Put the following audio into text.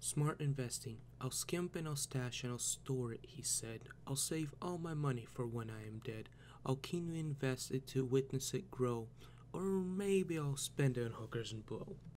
Smart investing. I'll skimp and I'll stash and I'll store it, he said. I'll save all my money for when I am dead. I'll keenly invest it to witness it grow. Or maybe I'll spend it on hookers and blow.